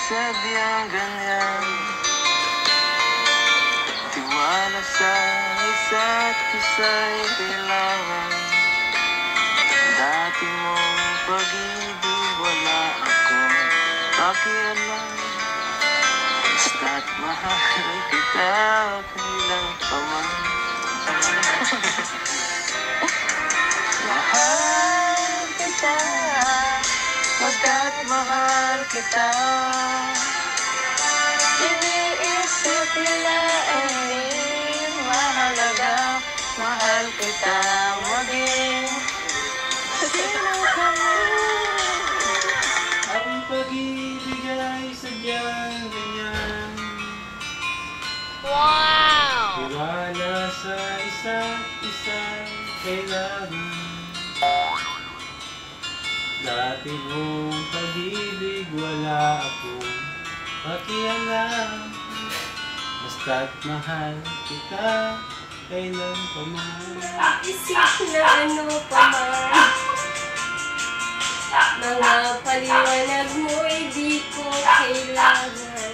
sadyang ganyan. Tiwala sa isa't isa'y kailangan. Dati mong pag-ibig wala akong pakialam. Basta't mahal kita kailan pa man. Mahal kita, pagkat mahal kita. Iniisip nila ay mahalaga. Mahal kita maging sino ka man. Ang pag-ibig ay sadyang ganyan. Wow! Tiwala sa isa't isa kailangan. Dati mong pag-ibig wala akong pakialam. Basta't mahal kita kailan pa man. Isip na ano pa man. Mga paliwanag mo'y di ko kailangan.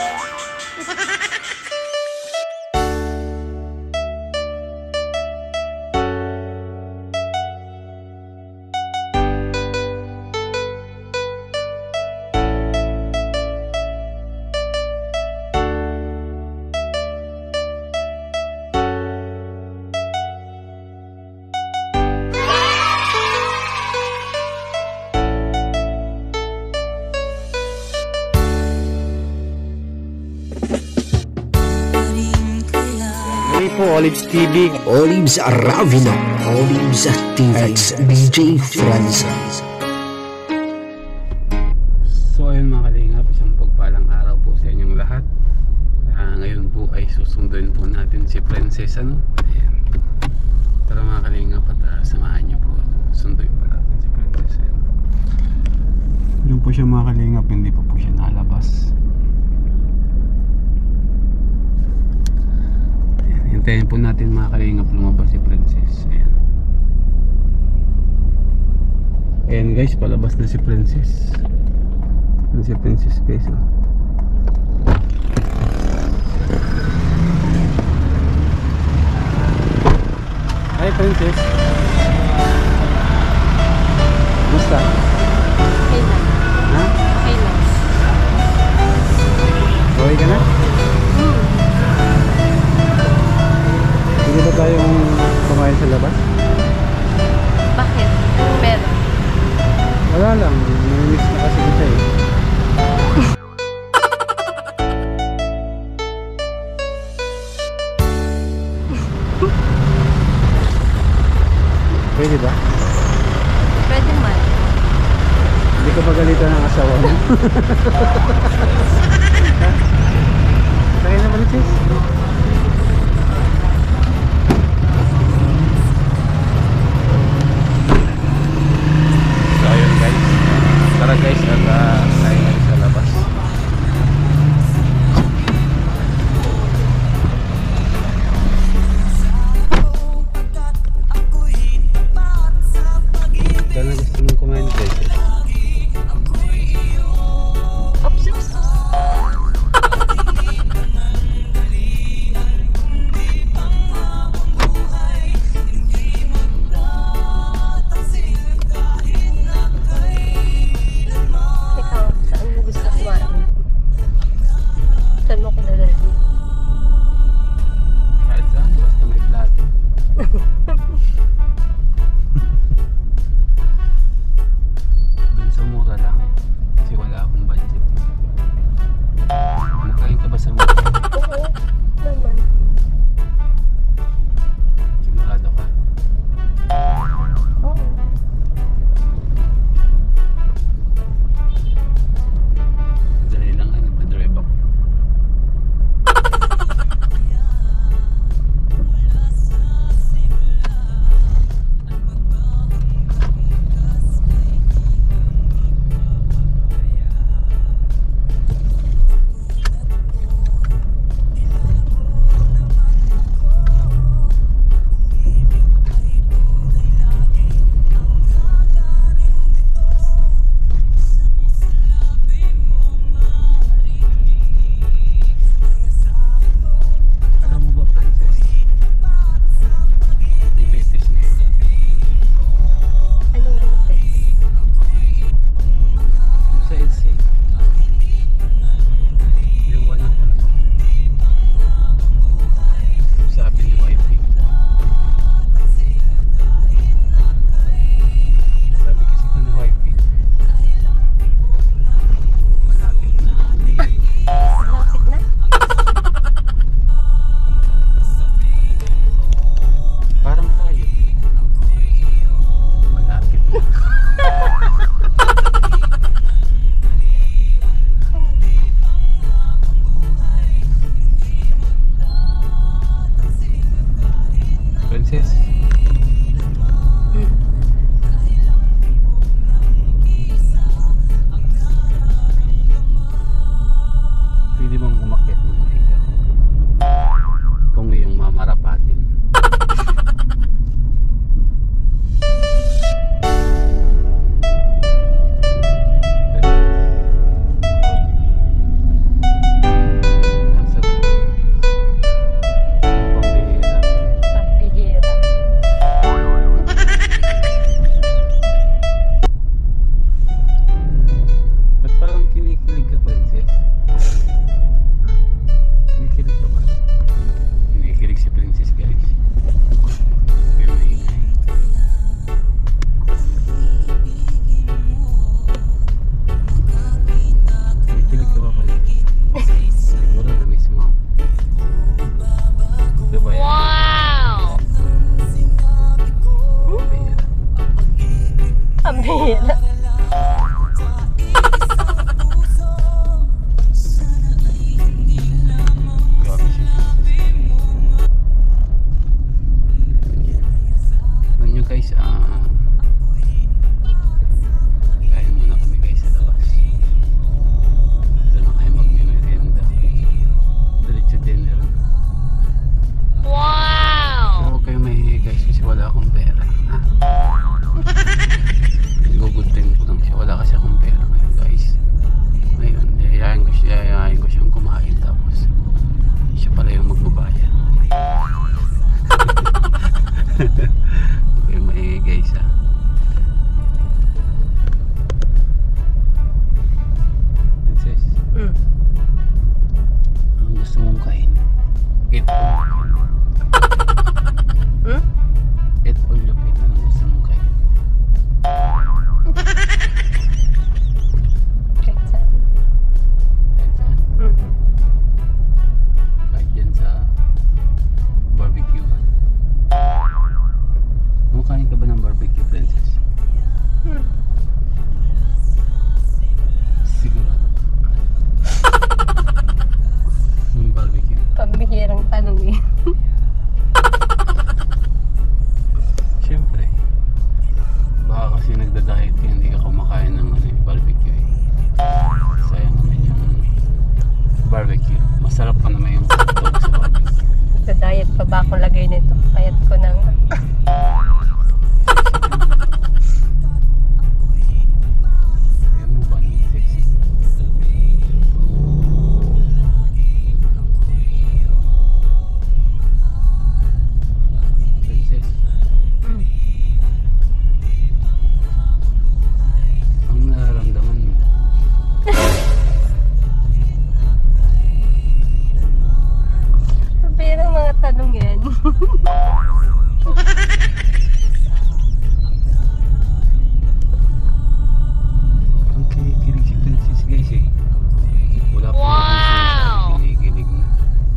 Po, Olives TV, Olives Ravino, Olives TV, DJ Francis. So ayun mga kalingap, isang pagpalang araw po sa inyong lahat. Ngayon po ay susunduin po natin si Princess. Ayan. Tara mga kalingap at samahan niyo po. Sunduin po natin si Princess. Ayan. Doon po siya mga kalingap, hindi pa po siya nalabas. Hintayin po natin mga kalingap lumabas si Princess. Ayan. Ayan guys, palabas na si Princess. Ayan si Princess guys. Oh. Hi Princess. Basta? Okay lang. Ha? Okay lang. Okay ka na? Hindi ba tayong kumain sa labas? Bakit? Meron. Wala lang, namimiss na kasi kita eh. Pwede ba? Pwede man. Hindi ka pagalitan ng asawa mo? Sakay na balik sis? Tara guys, at tayo ngayon sa labas. Sana gusto mong kumain guys. Oops. Ikaw. Chelsea. Liwan ako. Sabi ni wifi. Sabi kasi ko ni wifi. Malapit na. Lapit na. Parang tayo. Malapit na. Princess. Pwede bang umakyat ng mag-ikaw? Kung iyong mamarapatin. Nasa pambihira. Pagbihira. Ba't parang kinikilig ka, Princess? Kinikilig ka ba? Kinikilig si Princess, guys. Kaya maingay. Kinikilig ka ba, Princess? Siguro na-miss mo. Diba yan? Wow! Pambihira. Pambihira. Grabe si Princess. Alam nyo guys, kain muna kami guys sa labas. Doon na kayo magme-merienda. Diretso dinner. Wow! Huwag kayo mahihi guys kasi wala akong pera. Ha? Igugutin ko lang siya. Wala kasi akong pera ngayon guys. Ngayon, yayayain ko siyang kumain tapos siya pala yung magbabayad. Huwag kayo mahihi guys ha. Princess, anong gusto mong kain? Eat all you can. Eat all you can. Anong gusto mong kain? Kahit saan. Kahit saan? Kahit dyan sa barbecue. Kumakain ka ba ng barbecue, Princess? Sigurado. Yung barbecue. Pambihirang tanong eh. Siyempre. Baka kasi nagda-diet ka, hindi ka kumakain ng barbecue eh. Sayang naman yung barbecue. Masarap pa naman yung hotdog sa barbecue. Sa diet pa ba akong lagay nito? Kayat ko na nga. Ayan mo ba? Sexy. Princess. Ang nararamdaman mo. Pambihirang mga tanong yan. Ang kinikilig si Princess guys eh. Wala pa nga kung kinikilig na.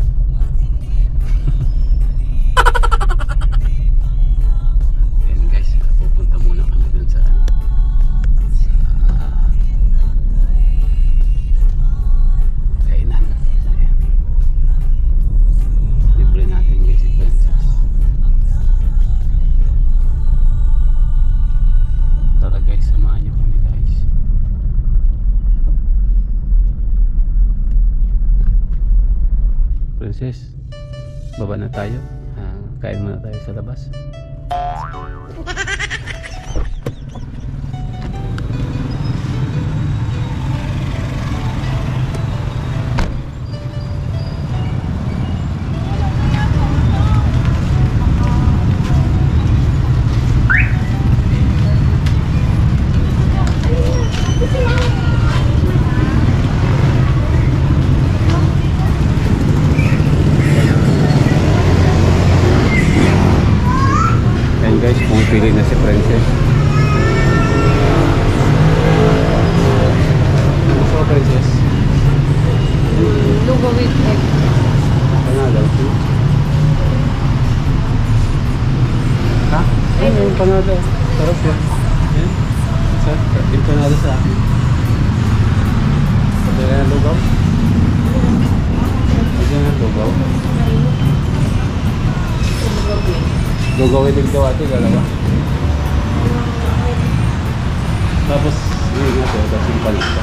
Ayan guys, pupunta muna kami dun sa kainan. Ayan. Libre natin guys si Princess. Tara guys, samahan niyo kami guys. Princess, baba na tayo. Kain muna tayo sa labas. with egg. Panalo. Ha? Ayun, yung panalo. Sarap yan. Yan. Sarap. Yung panalo sa akin. Pagkaya na lugaw? Pagkaya na lugaw? Lugaw itig daw ate, dalawa. Tapos, yun nga ito, tapos yung palit pa.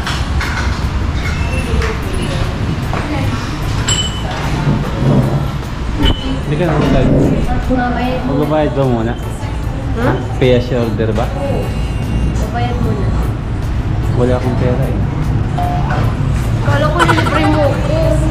Hindi ka na magbayad. Magbabayad ba muna? Ha? Pay as you order ba? Babayad muna. Wala akong pera eh. Kala ko nilibre mo ako.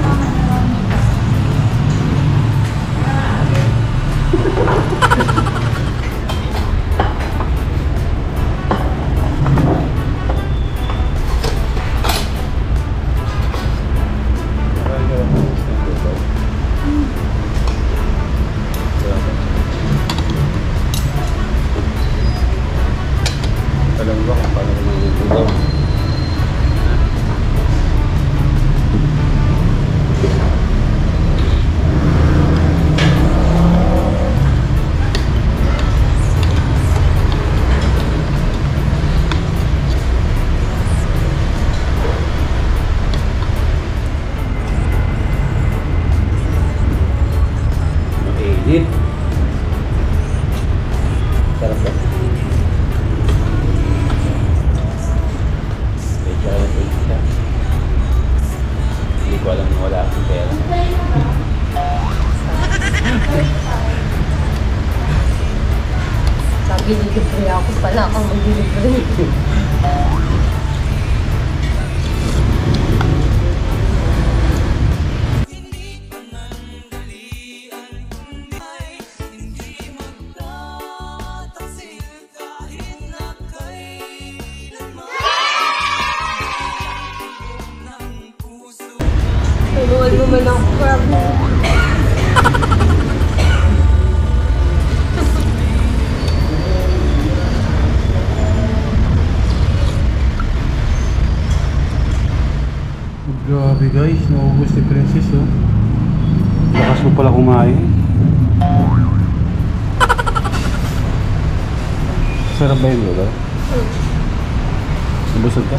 Alam ba kung paano naman yung lugaw? Mainit. Sarap ba? Medyo alam ko siya. Hindi ko alam na wala akong pera. Sabi nilibre ako pala akong maglilibre. Tunuan mo man ang crab. Grabe guys, naubos ni Princess oh. Lakas mo pala kumain. Sarap ba yung lugaw? Nabusog ka?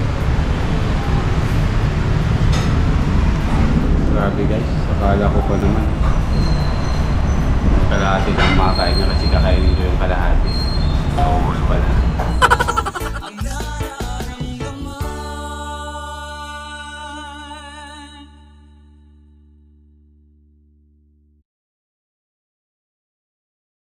Grabe guys, akala ko pa naman kalahati lang makain niya kasi kakainin ko yung kalahati. Naubos pala.